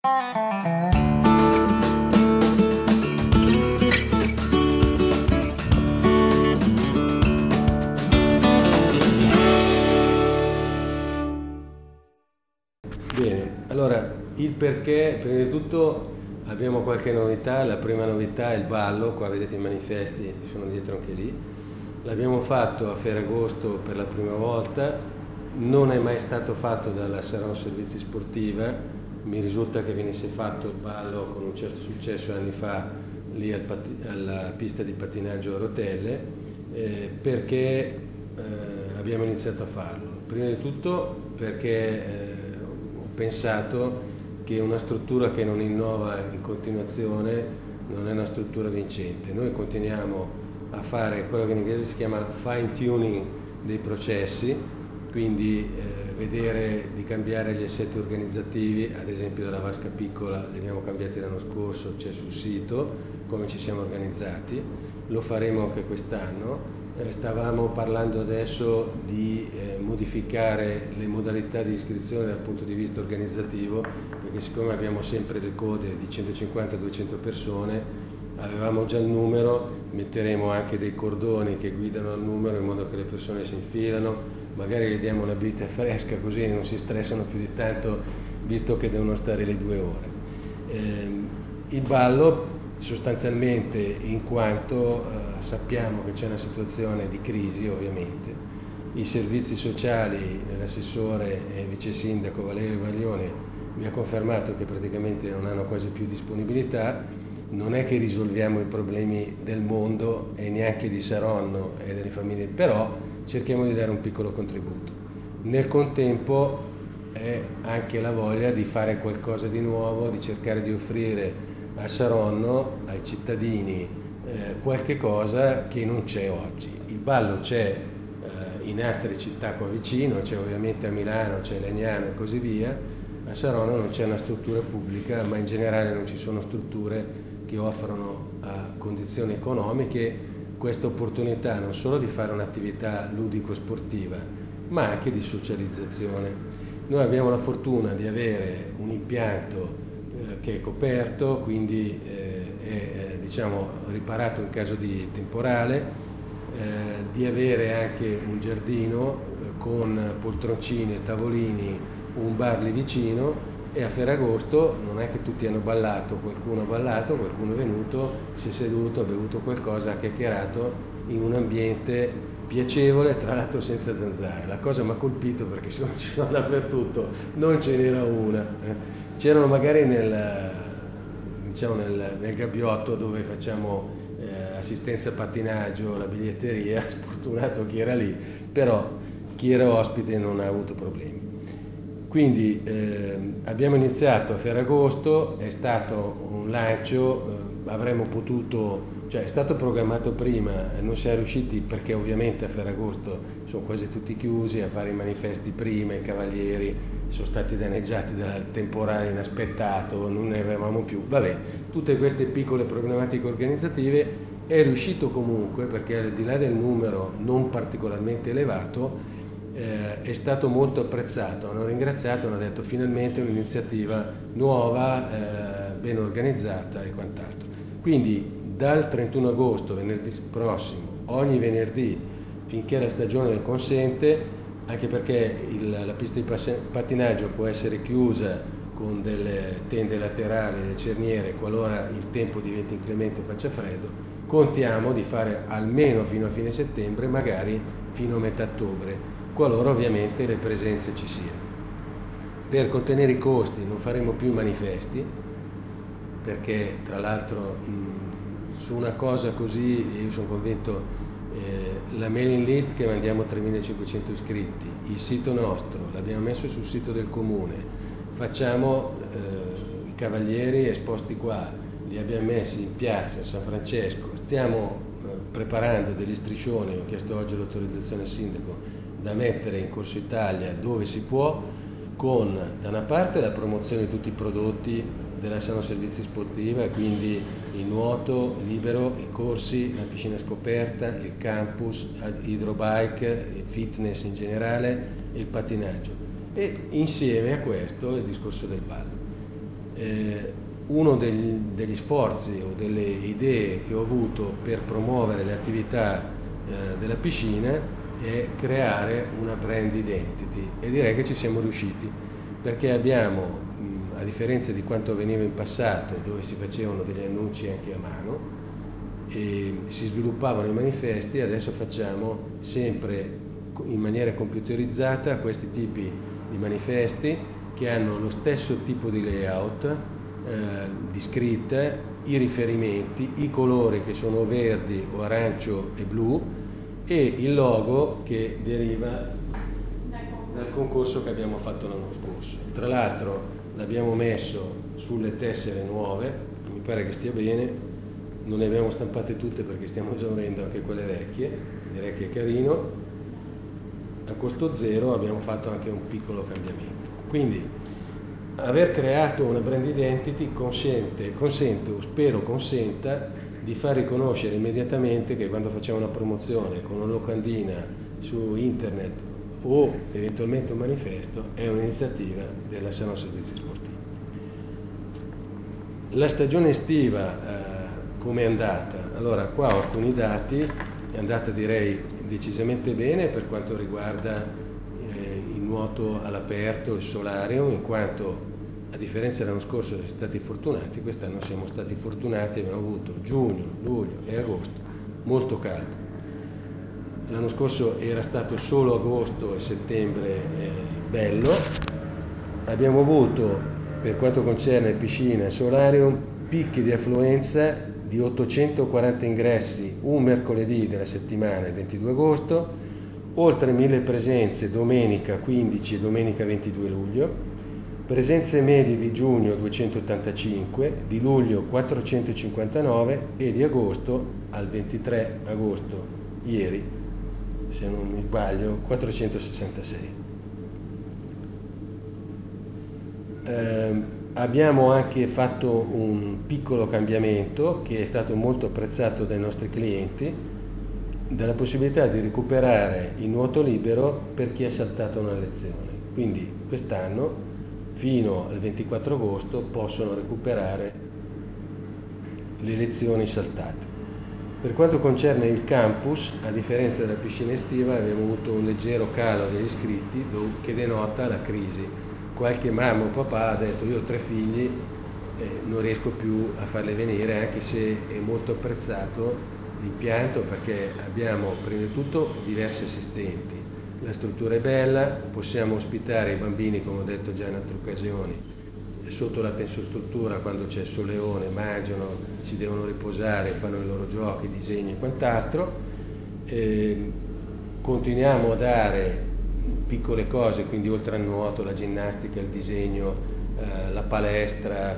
Bene, allora il perché, prima di tutto abbiamo qualche novità. La prima novità è il ballo, qua vedete i manifesti, ci sono dietro anche lì. L'abbiamo fatto a Ferragosto per la prima volta, non è mai stato fatto dalla Saronno Servizi Sportiva, mi risulta che venisse fatto il ballo con un certo successo anni fa lì alla pista di pattinaggio a rotelle, perché abbiamo iniziato a farlo. Prima di tutto perché ho pensato che una struttura che non innova in continuazione non è una struttura vincente. Noi continuiamo a fare quello che in inglese si chiama fine tuning dei processi, quindi vedere di cambiare gli assetti organizzativi, ad esempio della vasca piccola li abbiamo cambiati l'anno scorso, c'è sul sito come ci siamo organizzati, lo faremo anche quest'anno. Stavamo parlando adesso di modificare le modalità di iscrizione dal punto di vista organizzativo, perché siccome abbiamo sempre le code di 150-200 persone, avevamo già il numero, metteremo anche dei cordoni che guidano al numero in modo che le persone si infilano, magari gli diamo una bibita fresca così non si stressano più di tanto visto che devono stare le 2 ore. Il ballo sostanzialmente, in quanto sappiamo che c'è una situazione di crisi ovviamente, i servizi sociali, l'assessore e vice sindaco Valerio Vaglione mi ha confermato che praticamente non hanno quasi più disponibilità. Non è che risolviamo i problemi del mondo e neanche di Saronno e delle famiglie, però cerchiamo di dare un piccolo contributo. Nel contempo è anche la voglia di fare qualcosa di nuovo, di cercare di offrire a Saronno, ai cittadini, qualche cosa che non c'è oggi. Il ballo c'è in altre città qua vicino, c'è ovviamente a Milano, c'è a Legnano e così via. A Saronno non c'è una struttura pubblica, ma in generale non ci sono strutture che offrono a condizioni economiche questa opportunità non solo di fare un'attività ludico-sportiva, ma anche di socializzazione. Noi abbiamo la fortuna di avere un impianto che è coperto, quindi è diciamo, riparato in caso di temporale, di avere anche un giardino con poltroncini e tavolini, un bar lì vicino, e a Ferragosto non è che tutti hanno ballato, qualcuno è venuto, si è seduto, ha bevuto qualcosa, ha chiacchierato in un ambiente piacevole, tra l'altro senza zanzare. La cosa mi ha colpito perché ci sono dappertutto, non ce n'era una. C'erano magari nel gabbiotto dove facciamo assistenza pattinaggio, la biglietteria, sfortunato chi era lì, però chi era ospite non ha avuto problemi. Quindi abbiamo iniziato a Ferragosto, è stato un lancio, avremmo potuto, cioè è stato programmato prima, non si è riusciti perché ovviamente a Ferragosto sono quasi tutti chiusi a fare i manifesti prima, i cavalieri sono stati danneggiati dal temporale inaspettato, non ne avevamo più, vabbè, tutte queste piccole problematiche organizzative. È riuscito comunque perché al di là del numero non particolarmente elevato è stato molto apprezzato, hanno ringraziato, hanno detto finalmente un'iniziativa nuova, ben organizzata e quant'altro. Quindi dal 31 agosto, venerdì prossimo, ogni venerdì finché la stagione lo consente, anche perché la pista di pattinaggio può essere chiusa con delle tende laterali, le cerniere, qualora il tempo diventi inclemente e faccia freddo, contiamo di fare almeno fino a fine settembre, magari fino a metà ottobre, qualora ovviamente le presenze ci siano. Per contenere i costi non faremo più manifesti, perché tra l'altro su una cosa così io sono convinto, la mailing list che mandiamo 3.500 iscritti, il sito nostro l'abbiamo messo sul sito del comune, facciamo i cavalieri esposti qua, li abbiamo messi in piazza San Francesco, stiamo preparando degli striscioni, ho chiesto oggi l'autorizzazione al sindaco, da mettere in Corso Italia dove si può, con da una parte la promozione di tutti i prodotti della Saronno Servizi Sportiva, quindi il nuoto libero, i corsi, la piscina scoperta, il campus, l'hydrobike, il fitness in generale e il pattinaggio. E insieme a questo il discorso del ballo. Uno degli sforzi o delle idee che ho avuto per promuovere le attività della piscina è creare una brand identity, e direi che ci siamo riusciti, perché abbiamo, a differenza di quanto avveniva in passato, dove si facevano degli annunci anche a mano e si sviluppavano i manifesti, adesso facciamo sempre in maniera computerizzata questi tipi di manifesti che hanno lo stesso tipo di layout, di scritta, i riferimenti, i colori che sono verdi o arancio e blu, e il logo che deriva dal concorso che abbiamo fatto l'anno scorso. Tra l'altro l'abbiamo messo sulle tessere nuove, mi pare che stia bene, non ne abbiamo stampate tutte perché stiamo esaurendo anche quelle vecchie, direi che è carino. A costo zero abbiamo fatto anche un piccolo cambiamento. Quindi aver creato una brand identity consente, o spero consenta, di far riconoscere immediatamente che quando facciamo una promozione con una locandina su internet o eventualmente un manifesto è un'iniziativa della Salon Servizi Sportivi. La stagione estiva come è andata? Allora, qua ho alcuni dati, è andata direi decisamente bene per quanto riguarda il nuoto all'aperto, il solarium, in quanto a differenza dell'anno scorso siamo stati fortunati, quest'anno siamo stati fortunati, abbiamo avuto giugno, luglio e agosto molto caldo. L'anno scorso era stato solo agosto e settembre bello. Abbiamo avuto, per quanto concerne piscina e solarium, picchi di affluenza di 840 ingressi un mercoledì della settimana, il 22 agosto, oltre 1000 presenze domenica 15 e domenica 22 luglio, presenze medie di giugno 285, di luglio 459 e di agosto al 23 agosto, ieri, se non mi sbaglio, 466. Abbiamo anche fatto un piccolo cambiamento che è stato molto apprezzato dai nostri clienti, della possibilità di recuperare il nuoto libero per chi ha saltato una lezione. Quindi quest'anno fino al 24 agosto possono recuperare le lezioni saltate. Per quanto concerne il campus, a differenza della piscina estiva, abbiamo avuto un leggero calo degli iscritti che denota la crisi. Qualche mamma o papà ha detto: io ho 3 figli, non riesco più a farli venire, anche se è molto apprezzato l'impianto, perché abbiamo prima di tutto diversi assistenti, la struttura è bella, possiamo ospitare i bambini, come ho detto già in altre occasioni, sotto la tensostruttura quando c'è il soleone, mangiano, si devono riposare, fanno i loro giochi, disegni e quant'altro. Continuiamo a dare piccole cose, quindi oltre al nuoto, la ginnastica, il disegno, la palestra.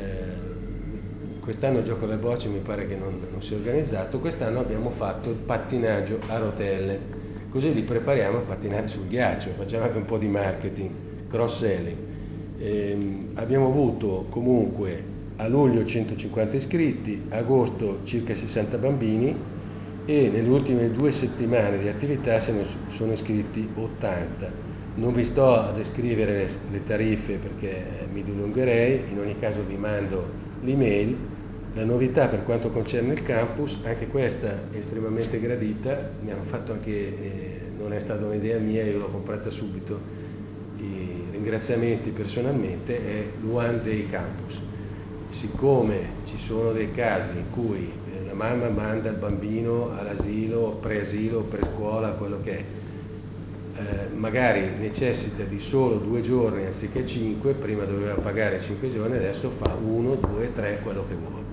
Quest'anno il gioco alle bocce mi pare che non si è organizzato. Quest'anno abbiamo fatto il pattinaggio a rotelle, così li prepariamo a pattinare sul ghiaccio, facciamo anche un po' di marketing, cross-selling. Abbiamo avuto comunque a luglio 150 iscritti, a agosto circa 60 bambini, e nelle ultime 2 settimane di attività se ne sono iscritti 80. Non vi sto a descrivere le tariffe perché mi dilungherei, in ogni caso vi mando l'email. La novità per quanto concerne il campus, anche questa è estremamente gradita, mi hanno fatto anche, non è stata un'idea mia, io l'ho comprata subito, i ringraziamenti personalmente, è l'One Day Campus. Siccome ci sono dei casi in cui la mamma manda il bambino all'asilo, preasilo, prescuola, quello che è, magari necessita di solo 2 giorni anziché 5, prima doveva pagare 5 giorni, adesso fa 1, 2, 3, quello che vuole.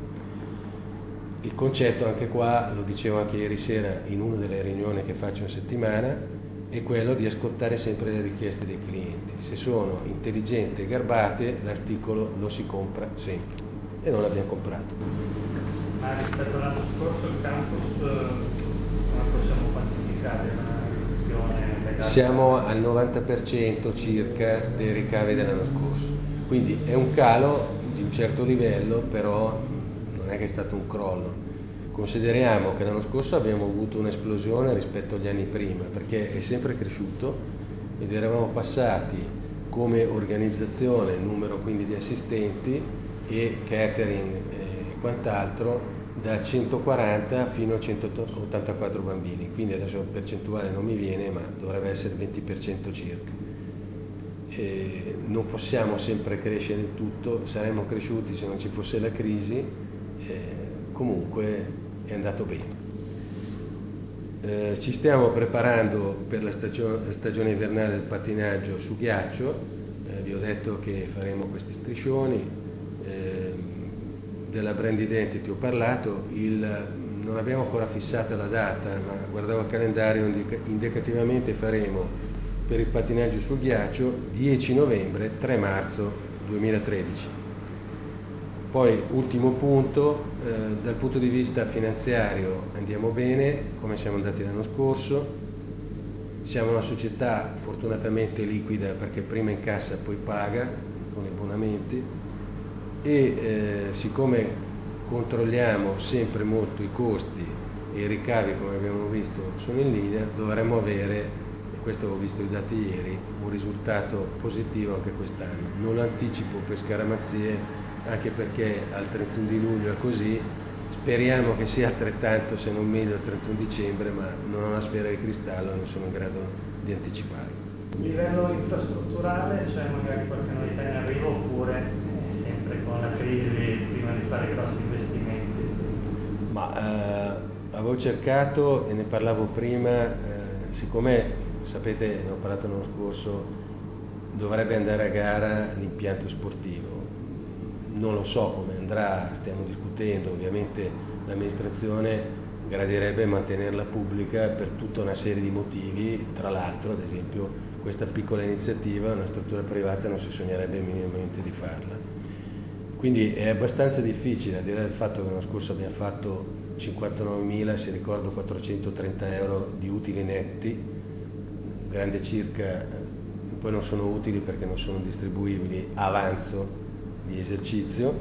Il concetto anche qua, lo dicevo anche ieri sera in una delle riunioni che faccio in settimana, è quello di ascoltare sempre le richieste dei clienti. Se sono intelligenti e garbate, l'articolo lo si compra sempre, e non l'abbiamo comprato. Ma rispetto all'anno scorso il campus come possiamo quantificare la riduzione legata? Siamo al 90% circa dei ricavi dell'anno scorso, quindi è un calo di un certo livello, però non è che è stato un crollo. Consideriamo che l'anno scorso abbiamo avuto un'esplosione rispetto agli anni prima, perché è sempre cresciuto ed eravamo passati come organizzazione, numero quindi di assistenti, e catering e quant'altro da 140 fino a 184 bambini, quindi adesso la percentuale non mi viene, ma dovrebbe essere il 20% circa. Non possiamo sempre crescere in tutto, saremmo cresciuti se non ci fosse la crisi, comunque è andato bene. Ci stiamo preparando per la stagione invernale del pattinaggio su ghiaccio, vi ho detto che faremo questi striscioni, della brand identity ho parlato, non abbiamo ancora fissato la data, ma guardavo il calendario, indicativamente faremo per il pattinaggio sul ghiaccio 10 novembre, 3 marzo 2013. Poi ultimo punto, dal punto di vista finanziario andiamo bene, come siamo andati l'anno scorso, siamo una società fortunatamente liquida perché prima incassa poi paga con i abbonamenti e siccome controlliamo sempre molto i costi e i ricavi, come abbiamo visto sono in linea, dovremmo avere, e questo ho visto i dati ieri, un risultato positivo anche quest'anno. Non anticipo per scaramanzie, anche perché al 31 di luglio è così, speriamo che sia altrettanto, se non meglio, il 31 dicembre, ma non ho una sfera di cristallo, non sono in grado di anticipare. A livello infrastrutturale c'è magari qualche novità in arrivo oppure sempre con la crisi prima di fare grossi investimenti? Ma avevo cercato e ne parlavo prima, siccome sapete, ne ho parlato l'anno scorso, dovrebbe andare a gara l'impianto sportivo. Non lo so come andrà, stiamo discutendo, ovviamente l'amministrazione gradirebbe mantenerla pubblica per tutta una serie di motivi, tra l'altro ad esempio questa piccola iniziativa una struttura privata non si sognerebbe minimamente di farla. Quindi è abbastanza difficile, al di là del fatto che l'anno scorso abbiamo fatto 59.000, se ricordo 430 euro di utili netti, grande circa, poi non sono utili perché non sono distribuibili, avanzo di esercizio.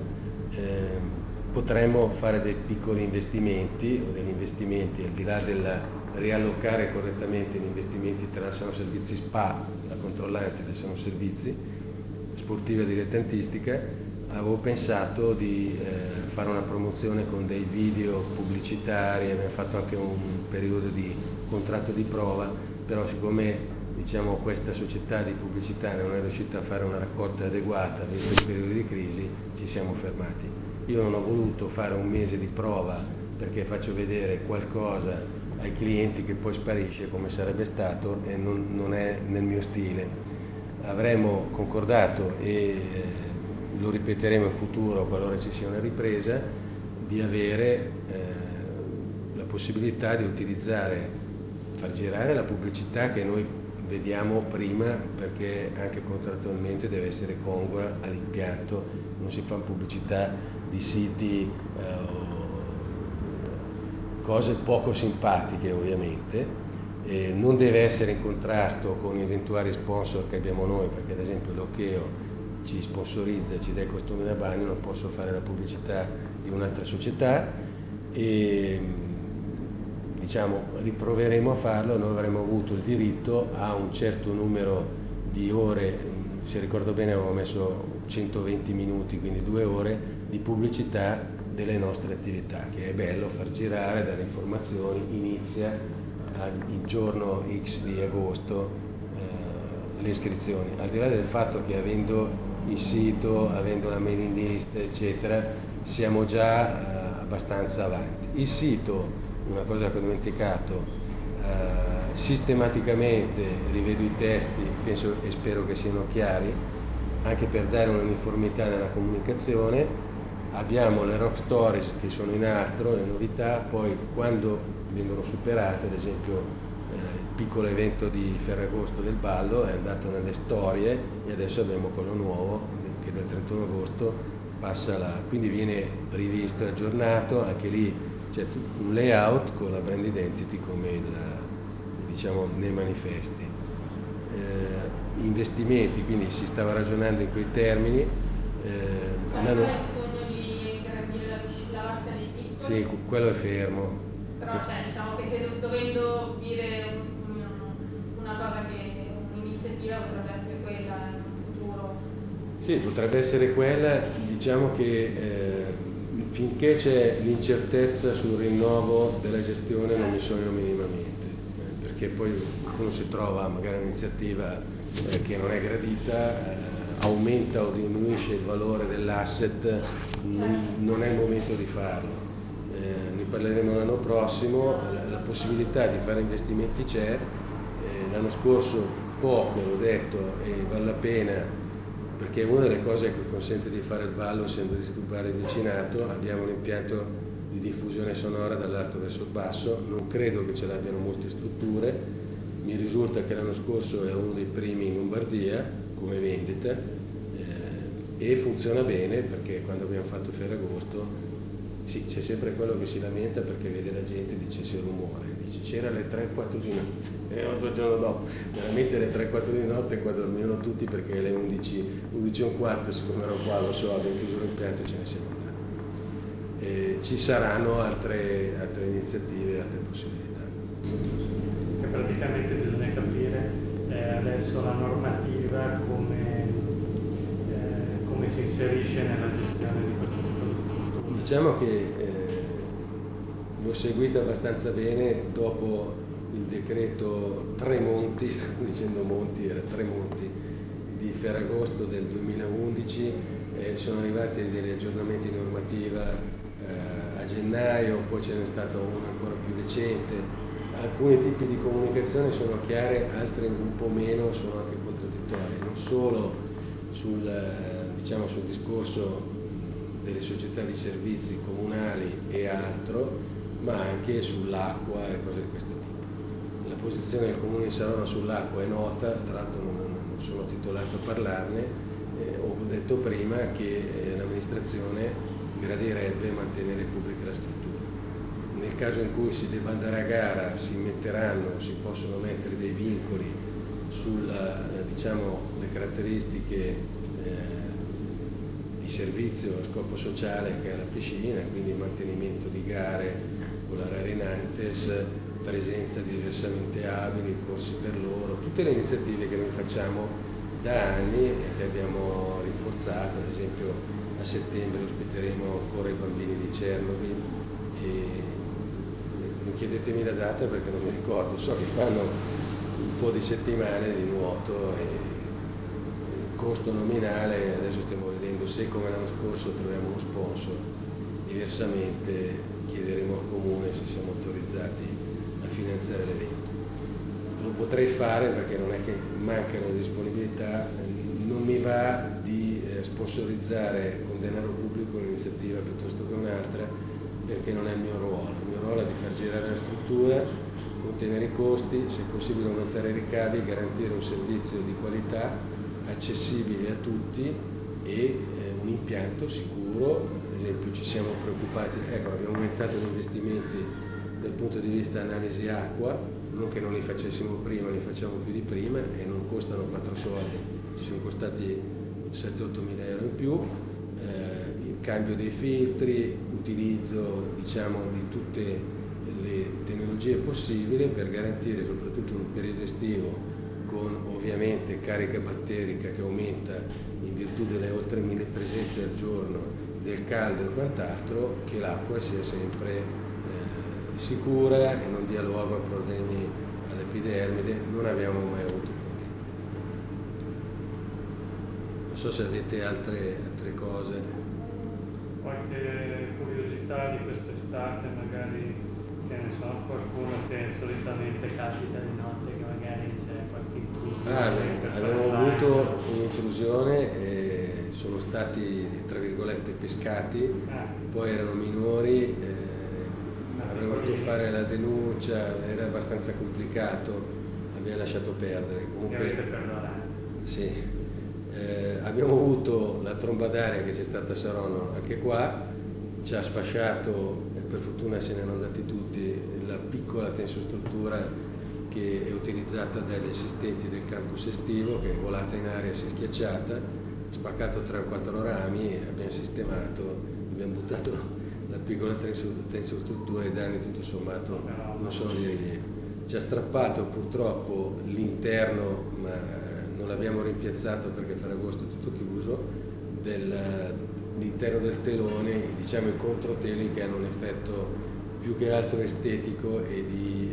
Potremmo fare dei piccoli investimenti o degli investimenti al di là del riallocare correttamente gli investimenti tra la Sano Servizi SPA, la controllante del Sano Servizi, sportiva dilettantistica. Avevo pensato di fare una promozione con dei video pubblicitari, abbiamo fatto anche un periodo di contratto di prova, però siccome diciamo, questa società di pubblicità non è riuscita a fare una raccolta adeguata visto il periodo di crisi, ci siamo fermati. Io non ho voluto fare un mese di prova perché faccio vedere qualcosa ai clienti che poi sparisce come sarebbe stato e non è nel mio stile. Avremmo concordato e lo ripeteremo in futuro qualora ci sia una ripresa, di avere la possibilità di utilizzare, far girare la pubblicità che noi vediamo prima, perché anche contrattualmente deve essere congrua all'impianto, non si fa pubblicità di siti cose poco simpatiche ovviamente, non deve essere in contrasto con eventuali sponsor che abbiamo noi, perché ad esempio l'Okeo ci sponsorizza e ci dà i costumi da bagno, non posso fare la pubblicità di un'altra società e diciamo riproveremo a farlo. Noi avremmo avuto il diritto a un certo numero di ore, se ricordo bene avevamo messo 120 minuti, quindi 2 ore di pubblicità delle nostre attività, che è bello far girare, dare informazioni. Inizia il giorno X di agosto le iscrizioni, al di là del fatto che avendo il sito, avendo la mailing list eccetera, siamo già abbastanza avanti. Il sito, una cosa che ho dimenticato, sistematicamente rivedo i testi, penso e spero che siano chiari, anche per dare un'uniformità nella comunicazione. Abbiamo le rock stories che sono in altro, le novità, poi quando vengono superate, ad esempio il piccolo evento di Ferragosto del ballo è andato nelle storie e adesso abbiamo quello nuovo che dal 31 agosto passa là, quindi viene rivisto e aggiornato, anche lì c'è un layout con la brand identity come diciamo nei manifesti. Investimenti, quindi si stava ragionando in quei termini. La vasca dei piccoli? Sì, quello è fermo. Però cioè, diciamo che se dovendo dire una cosa un'iniziativa potrebbe essere quella in futuro. Sì, potrebbe essere quella, Diciamo che finché c'è l'incertezza sul rinnovo della gestione non mi sogno minimamente, perché poi uno si trova magari un'iniziativa che non è gradita, aumenta o diminuisce il valore dell'asset, non è il momento di farlo. Ne parleremo l'anno prossimo, la possibilità di fare investimenti c'è, l'anno scorso poco, l'ho detto, e vale la pena, perché una delle cose che consente di fare il ballo senza disturbare il vicinato. Abbiamo un impianto di diffusione sonora dall'alto verso il basso, non credo che ce l'abbiano molte strutture, mi risulta che l'anno scorso era uno dei primi in Lombardia come vendita, e funziona bene, perché quando abbiamo fatto Ferragosto sì, c'è sempre quello che si lamenta perché vede la gente e dice c'è rumore, dice c'era alle 3-4 di notte, e l'altro giorno dopo, veramente alle 3-4 di notte qua dormivano tutti, perché alle 11:15, siccome ero qua, lo so, abbiamo chiuso l'impianto e ce ne siamo andati. Ci saranno altre iniziative, altre possibilità. Che praticamente bisogna capire adesso la normativa come si inserisce nella gestione di questo tipo di strutture. Diciamo che l'ho seguita abbastanza bene dopo il decreto Tremonti, stavo dicendo Monti, era Tremonti, di Ferragosto del 2011, sono arrivati degli aggiornamenti di normativa a gennaio, poi ce n'è stato uno ancora più recente. Alcuni tipi di comunicazione sono chiare, altre un po' meno, sono anche contraddittorie, non solo sul discorso delle società di servizi comunali e altro, ma anche sull'acqua e cose di questo tipo. La posizione del Comune di Saronno sull'acqua è nota, tra l'altro non sono titolato a parlarne, ho detto prima che l'amministrazione gradirebbe mantenere pubblica la struttura. Nel caso in cui si debba andare a gara si possono mettere dei vincoli sulle caratteristiche di servizio a scopo sociale che è la piscina, quindi mantenimento di gare con la Rarinantes, presenza di versamenti abili, corsi per loro, tutte le iniziative che noi facciamo da anni e che abbiamo rinforzato. Ad esempio a settembre ospiteremo ancora i bambini di Chernobyl, e non chiedetemi la data perché non mi ricordo, so che fanno un po' di settimane di nuoto, e il costo nominale adesso stiamo vedendo se come l'anno scorso troviamo uno sponsor, diversamente chiederemo al Comune se siamo autorizzati a finanziare l'evento. Lo potrei fare perché non è che mancano disponibilità, non mi va di sponsorizzare con denaro pubblico un'iniziativa piuttosto che un'altra, perché non è il mio ruolo. Il mio ruolo è di far girare la struttura, contenere i costi, se possibile aumentare i ricavi, garantire un servizio di qualità accessibile a tutti e un impianto sicuro. Ad esempio ci siamo preoccupati, abbiamo aumentato gli investimenti dal punto di vista analisi acqua, non che non li facessimo prima, li facciamo più di prima e non costano 4 soldi, ci sono costati 7-8 mila euro in più, il cambio dei filtri, utilizzo di tutte le tecnologie possibili per garantire, soprattutto in un periodo estivo con ovviamente carica batterica che aumenta in virtù delle oltre 1000 presenze al giorno, del caldo e quant'altro, che l'acqua sia sempre sicura e non dia luogo a problemi all'epidermide. Non abbiamo mai avuto problemi. Non so se avete altre cose. Qualche curiosità di quest'estate, magari, che ne so, qualcuno che solitamente capita di notte, che magari c'è qualche intrusione. Abbiamo avuto un'intrusione e sono stati, tra virgolette, pescati, poi erano minori, avremmo dovuto fare la denuncia, era abbastanza complicato, abbiamo lasciato perdere. Comunque, sì, abbiamo avuto la tromba d'aria che c'è stata a Saronno anche qua, ci ha sfasciato, e per fortuna se ne erano andati tutti, la piccola tensostruttura che è utilizzata dagli assistenti del campus estivo, che è volata in aria, si è schiacciata, spaccato 3 o 4 rami, abbiamo sistemato, abbiamo buttato la piccola tensostruttura, i danni tutto sommato non sono di rilievo. Ci ha strappato purtroppo l'interno, ma non l'abbiamo rimpiazzato perché Ferragosto è tutto chiuso, all'interno del telone, diciamo i controteli, che hanno un effetto più che altro estetico e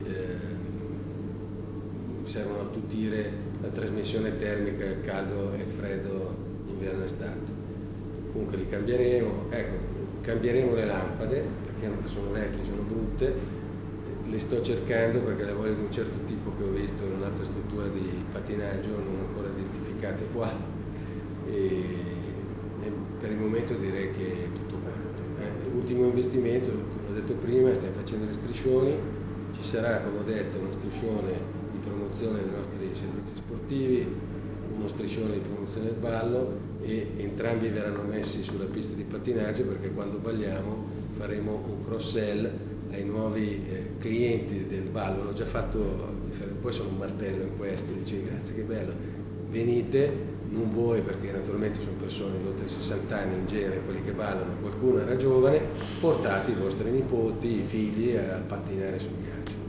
servono a attutire la trasmissione termica, il caldo e il freddo inverno estate. Comunque li cambieremo, ecco, cambieremo le lampade perché sono vecchie, sono brutte, le sto cercando perché le voglio di un certo tipo che ho visto in un'altra struttura di patinaggio, non ancora identificate qua, e per il momento direi che è tutto quanto. L'ultimo investimento, come ho detto prima, stiamo facendo le striscioni, ci sarà, come ho detto, uno striscione di promozione dei nostri servizi sportivi, uno striscione di promozione del ballo, e entrambi verranno messi sulla pista di pattinaggio, perché quando balliamo faremo un cross-sell ai nuovi clienti del ballo. L'ho già fatto, poi sono un martello in questo, dice grazie, che bello, venite, non voi, perché naturalmente sono persone di oltre i 60 anni in genere, quelli che ballano, qualcuno era giovane, portate i vostri nipoti, i figli a pattinare sul ghiaccio.